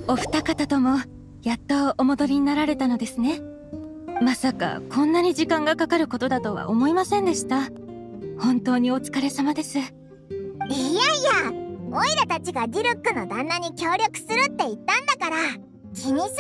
お二方ともやっとお戻りになられたのですね。まさかこんなに時間がかかることだとは思いませんでした。本当にお疲れ様です。いやいや、オイラたちがディルックの旦那に協力するって言ったんだから気にすんなって。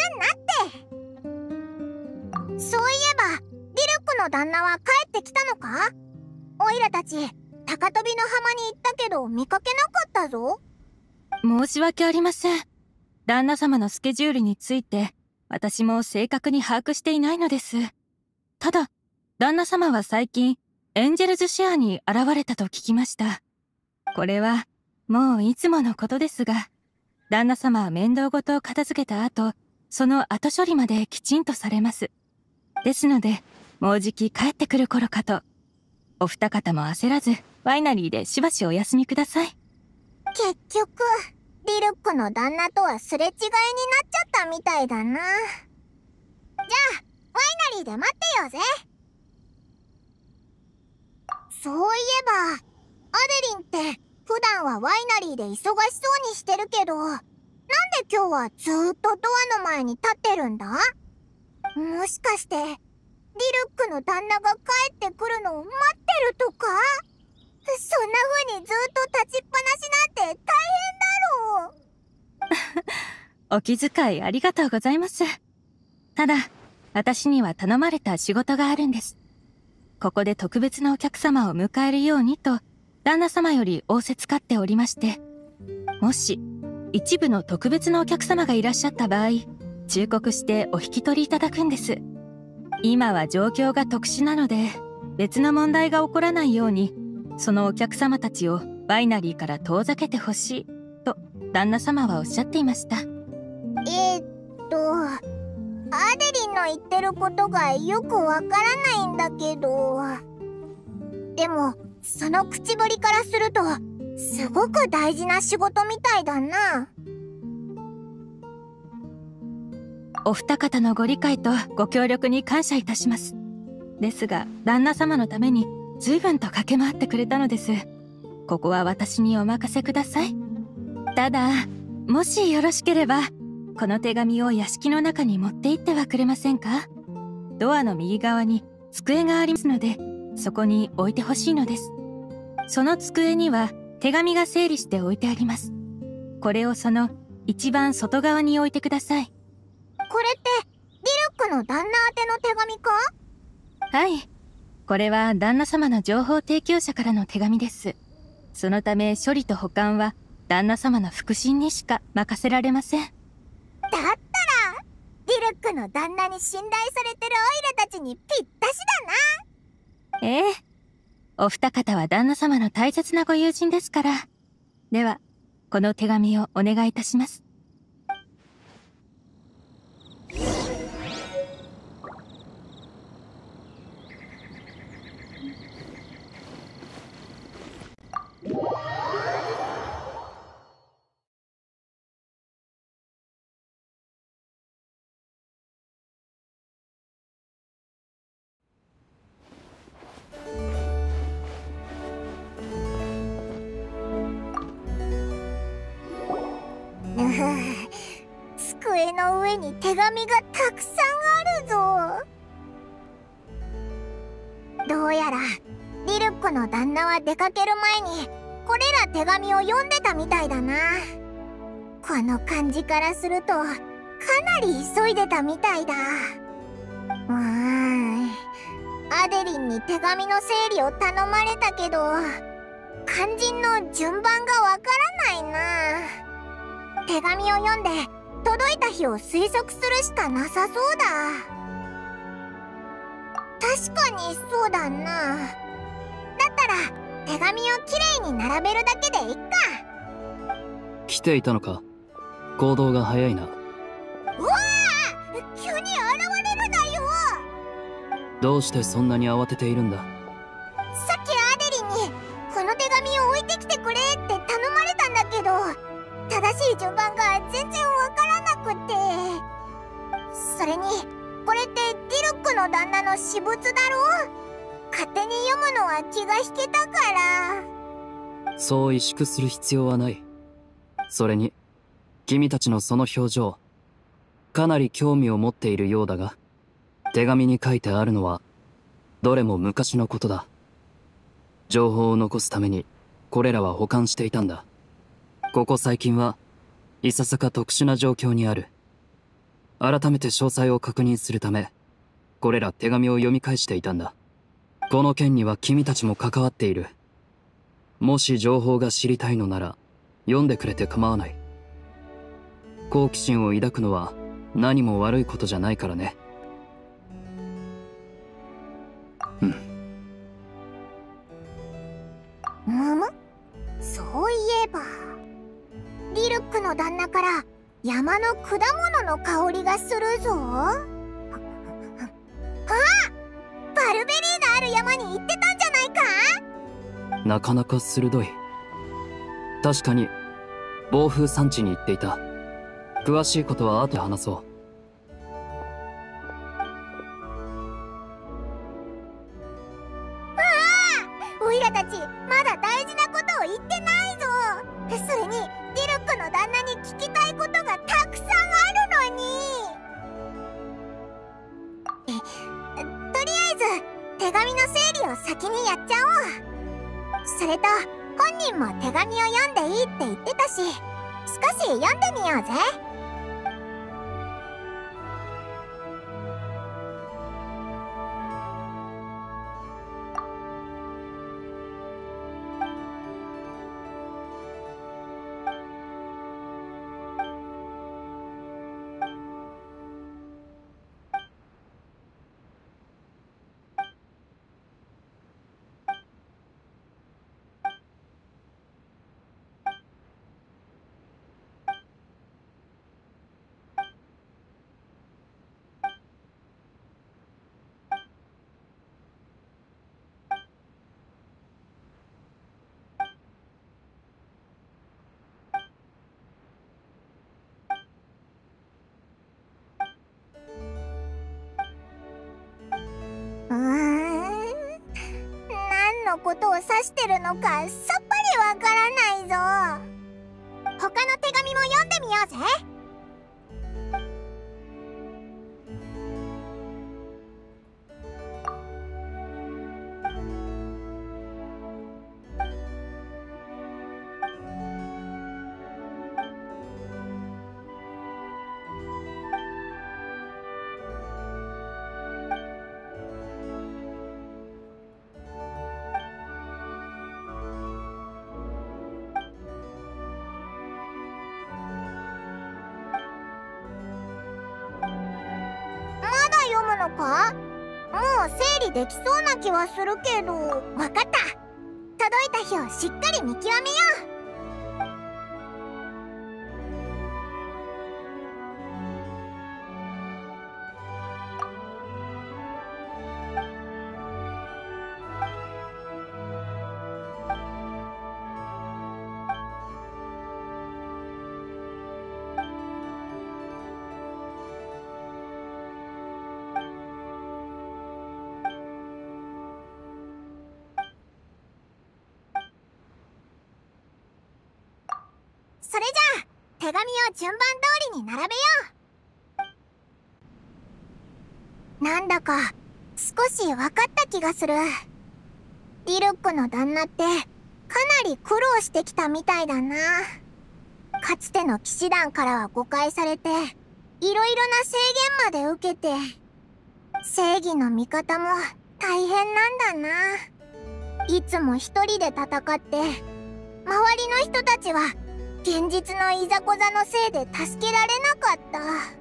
そういえばディルックの旦那は帰ってきたのか？オイラたち高飛びの浜に行ったけど見かけなかったぞ。 申し訳ありません。旦那様のスケジュールについて私も正確に把握していないのです。ただ旦那様は最近エンジェルズシェアに現れたと聞きました。これはもういつものことですが、旦那様は面倒事を片付けた後、その後処理まできちんとされます。ですのでもうじき帰ってくる頃かと。お二方も焦らずワイナリーでしばしお休みください。 結局ディルックの旦那とはすれ違いになっちゃったみたいだな。じゃあワイナリーで待ってようぜ。そういえばアデリンって普段はワイナリーで忙しそうにしてるけど、なんで今日はずーっとドアの前に立ってるんだ？もしかしてディルックの旦那が帰ってくるのを待ってるとか？そんな風にずっと立ちっぱなしなんて大変だろう。 お気遣いありがとうございます。ただ私には頼まれた仕事があるんです。ここで特別なお客様を迎えるようにと旦那様より仰せつかっておりまして、もし一部の特別なお客様がいらっしゃった場合、忠告してお引き取りいただくんです。今は状況が特殊なので別の問題が起こらないように、そのお客様たちをワイナリーから遠ざけてほしいと旦那様はおっしゃっていました。 アデリンの言ってることがよくわからないんだけど、でもその口ぶりからするとすごく大事な仕事みたいだな。 お二方のご理解とご協力に感謝いたします。ですが旦那様のために随分と駆け回ってくれたのです。ここは私にお任せください。ただもしよろしければこの手紙を屋敷の中に持って行ってはくれませんか？ドアの右側に机がありますので、そこに置いてほしいのです。その机には手紙が整理して置いてあります。これをその一番外側に置いてください。 これってディルックの旦那宛ての手紙か？ はい、これは旦那様の情報提供者からの手紙です。そのため処理と保管は旦那様の腹心にしか任せられません。 だったらディルックの旦那に信頼されてるオイラたちにぴったしだな。 ええ、お二方は旦那様の大切なご友人ですから。ではこの手紙をお願いいたします。 机の上に手紙がたくさんあるぞ。どうやらディルックの旦那は出かける前にこれら手紙を読んでたみたいだな。この感じからするとかなり急いでたみたいだ。アデリンに手紙の整理を頼まれたけど肝心の順番がわからないな。手紙を読んで届いた日を推測するしかなさそうだ。確かにそうだな。だったら手紙をきれいに並べるだけでいっか。 来ていたのか。行動が早いな。 うわあ、急に現れるなよ。 どうしてそんなに慌てているんだ。 さっきアデリンにこの手紙を置いてきてくれって頼まれたんだけど、正しい順番が全然わからなくて。それにこれってディルックの旦那の私物だろ。勝手に読むのは気が引けたから。 そう萎縮する必要はない。それに君たちのその表情、かなり興味を持っているようだが、手紙に書いてあるのは、どれも昔のことだ。情報を残すために、これらは保管していたんだ。ここ最近はいささか特殊な状況にある。改めて詳細を確認するため、これら手紙を読み返していたんだ。この件には君たちも関わっている。もし情報が知りたいのなら、読んでくれて構わない。好奇心を抱くのは何も悪いことじゃないからね。うん。 むむ、そういえばリルックの旦那から山の果物の香りがするぞ。あ、バルベリーのある山に行ってたんじゃないか。 なかなか鋭い。確かに暴風山地に行っていた。詳しいことは後で話そう。 オイラたちまだ大事なことを言ってないぞ。それにリルックの旦那に聞きたいことがたくさんあるのに。とりあえず手紙の整理を先にやっちゃおう。それと本人も手紙を読んでいいって言ってたし、少し読んでみようぜ。何のことを指してるのかさっぱりわからないぞ。他の手紙も読んでみようぜ。読むのか？もう整理できそうな気はするけど。わかった。届いた日をしっかり見極めよう。それじゃあ手紙を順番通りに並べよう。なんだか少し分かった気がする。リルックの旦那ってかなり苦労してきたみたいだな。かつての騎士団からは誤解されて、いろいろな制限まで受けて、正義の味方も大変なんだな。いつも一人で戦って、周りの人たちは現実のいざこざのせいで助けられなかった。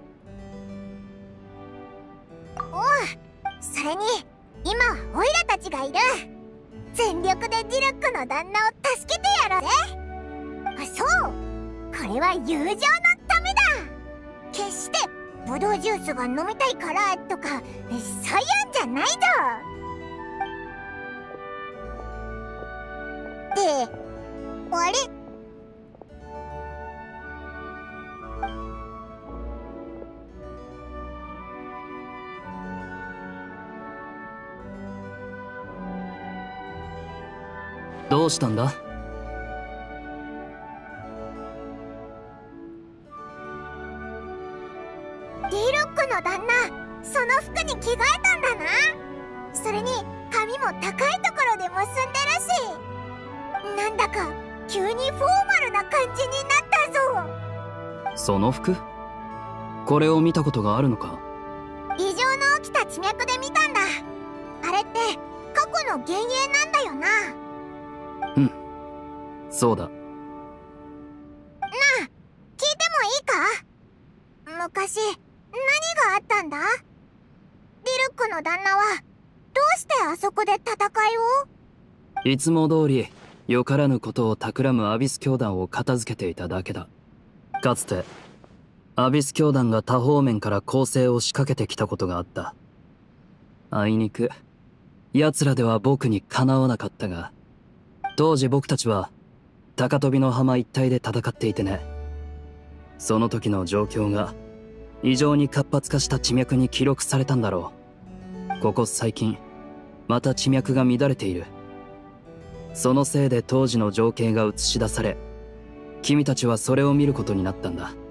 それに今はオイラたちがいる。全力でディルックの旦那を助けてやろうぜ。そう、これは友情のためだ。決してブドウジュースが飲みたいからとかそういうんじゃないぞ。ってあれ、 どうしたんだ？ クの旦那、その服に着替えたんだな。それに髪も高いところで結んでるし、なんだか急にフォーマルな感じになったぞ。 その服？これを見たことがあるのか？ 異常の起きた地脈で見たんだ。あれって過去の幻影なんだよな。 うん、そうだ。 なあ、聞いてもいいか？昔何があったんだ？リルックの旦那はどうしてあそこで戦いを？ いつも通りよからぬことを企むアビス教団を片付けていただけだ。かつてアビス教団が多方面から攻勢を仕掛けてきたことがあった。あいにく奴らでは僕にかなわなかったが、当時僕たちは高飛びの浜一帯で戦っていてね。その時の状況が異常に活発化した地脈に記録されたんだろう。ここ最近また地脈が乱れている。そのせいで当時の情景が映し出され、君たちはそれを見ることになったんだ。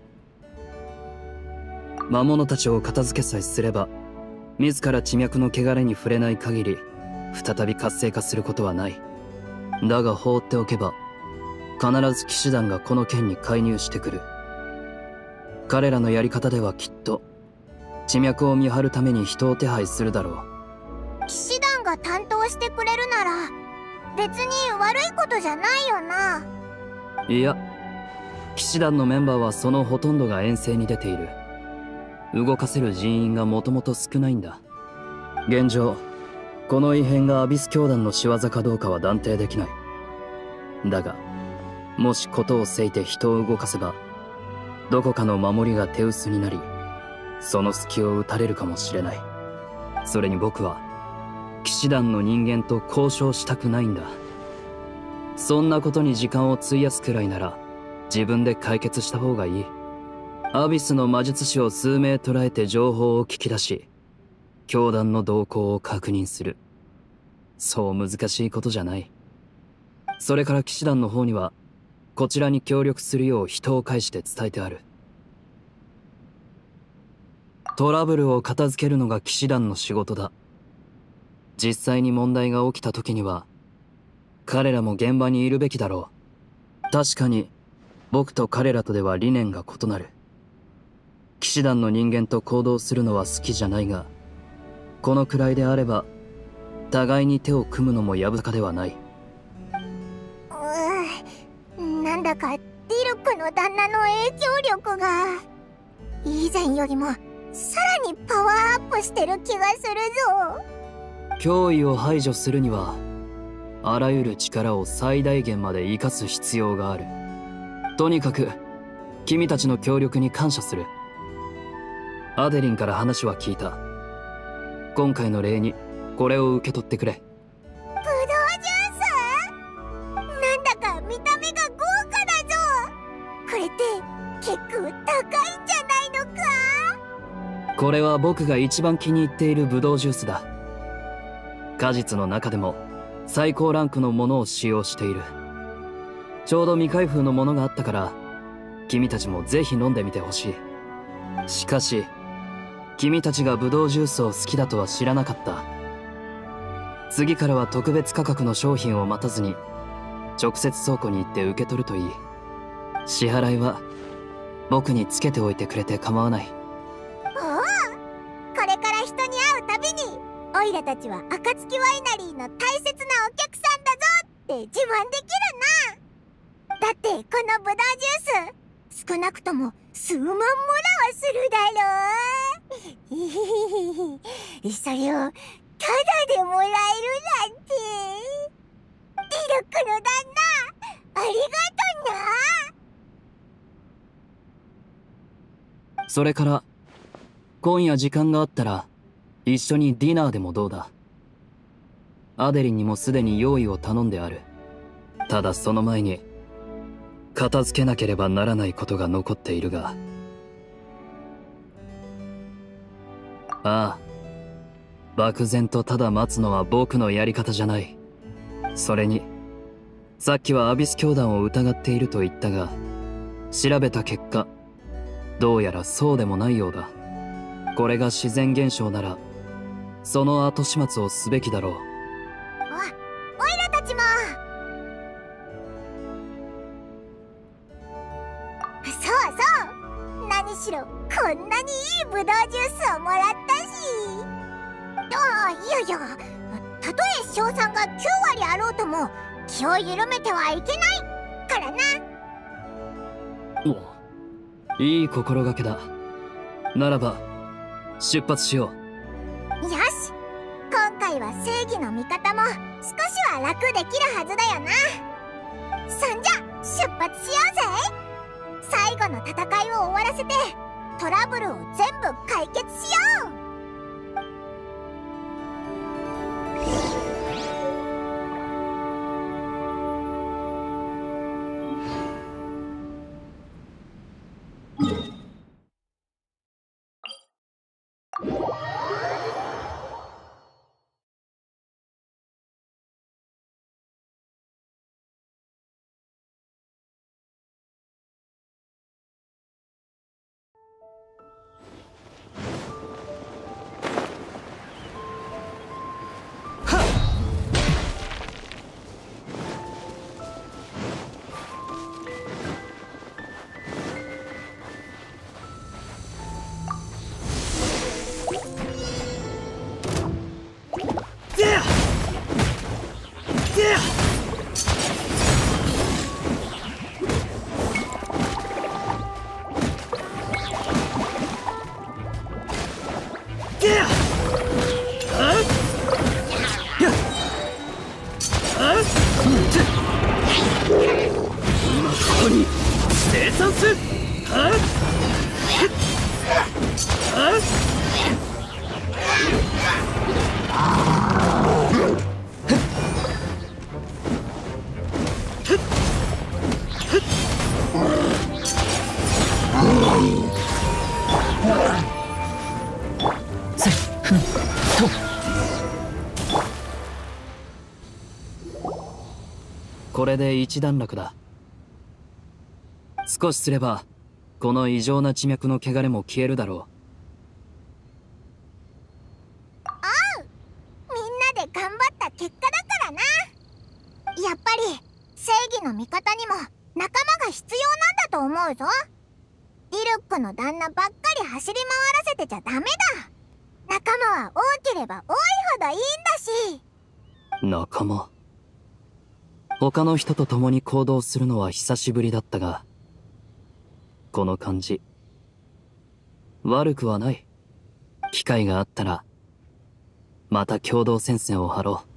魔物たちを片付けさえすれば、自ら地脈の汚れに触れない限り再び活性化することはない。だが放っておけば必ず騎士団がこの件に介入してくる。彼らのやり方ではきっと地脈を見張るために人を手配するだろう。 騎士団が担当してくれるなら別に悪いことじゃないよな。 いや、騎士団のメンバーはそのほとんどが遠征に出ている。動かせる人員がもともと少ないんだ。現状この異変がアビス教団の仕業かどうかは断定できない。だがもし事をせいて人を動かせば、どこかの守りが手薄になり、その隙を打たれるかもしれない。それに僕は騎士団の人間と交渉したくないんだ。そんなことに時間を費やすくらいなら自分で解決した方がいい。アビスの魔術師を数名捕らえて情報を聞き出し、教団の動向を確認する。そう難しいことじゃない。それから騎士団の方にはこちらに協力するよう人を介して伝えてある。トラブルを片付けるのが騎士団の仕事だ。実際に問題が起きた時には彼らも現場にいるべきだろう。確かに僕と彼らとでは理念が異なる。騎士団の人間と行動するのは好きじゃないが、このくらいであれば互いに手を組むのもやぶさかではない。 なんだかディルクの旦那の影響力が以前よりもさらにパワーアップしてる気がするぞ。 脅威を排除するにはあらゆる力を最大限まで生かす必要がある。とにかく君たちの協力に感謝する。アデリンから話は聞いた。今回の礼にこれを受け取ってくれ。 ブドウジュース？なんだか見た目が豪華だぞ。これって結構高いんじゃないのか？ これは僕が一番気に入っているブドウジュースだ。果実の中でも最高ランクのものを使用している。ちょうど未開封のものがあったから君たちもぜひ飲んでみてほしい。しかし君たちがブドウジュースを好きだとは知らなかった。次からは特別価格の商品を待たずに直接倉庫に行って受け取るといい。支払いは僕につけておいてくれて構わない。 おお、これから人に会うたびにオイラたちは暁ワイナリーの大切なお客さんだぞって自慢できるな。だってこのブドウジュース少なくとも数万もらはするだろう。それをタダでもらえるなんて。ディルクの旦那、ありがとな。それから今夜時間があったら一緒にディナーでもどうだ。アデリンにもすでに用意を頼んである。ただその前に片付けなければならないことが残っているが。ああ、漠然とただ待つのは僕のやり方じゃない。それにさっきはアビス教団を疑っていると言ったが、調べた結果どうやらそうでもないようだ。 これが自然現象ならその後始末をすべきだろう。 おいらたちも。そうそう、何しろこんなにいいブドウジュースをもらったし。いやいや、たとえ賞賛が9割あろうとも気を緩めてはいけないからな。 お、いい心がけだ。ならば出発しよう。 よし、今回は正義の味方も少しは楽できるはずだよな。そんじゃ出発しようぜ。最後の戦いを終わらせてトラブルを全部解決しよう。 今ここに生産す。これで一段落だ。少しすればこの異常な緻脈の汚れも消えるだろみんなで頑張った結果だからな。やっぱり正義の味方にも仲間が必要なんだと思うぞ。リルックの旦那ばっかり走り回らせてちゃダメだ。仲間は多ければ多いほどいいんだし。 う。仲間。他の人と共に行動するのは久しぶりだったが、この感じ悪くはない。機会があったらまた共同戦線を張ろう。